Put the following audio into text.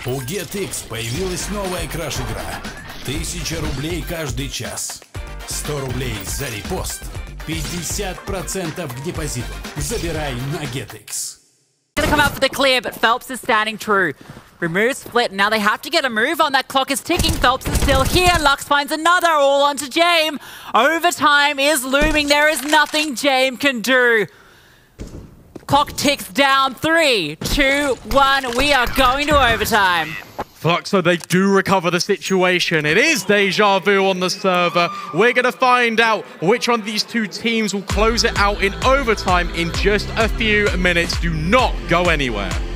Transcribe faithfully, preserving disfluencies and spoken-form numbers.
У GetX появилась новая краш-игра. Тысяча рублей каждый час. сто рублей за репост. пятьдесят процентов к депозиту. Забирай на GetX. Gonna come out for the clear, but Phelps is standing true. Removes Split. Now they have to get a move on. That clock is ticking. Phelps is still here. Lux finds another. All onto Jaime. Overtime is looming. There is nothing Jaime can do. Clock ticks down. Three, two, one. We are going to overtime. Fluxo, they do recover the situation. It is deja vu on the server. We're going to find out which one of these two teams will close it out in overtime in just a few minutes. Do not go anywhere.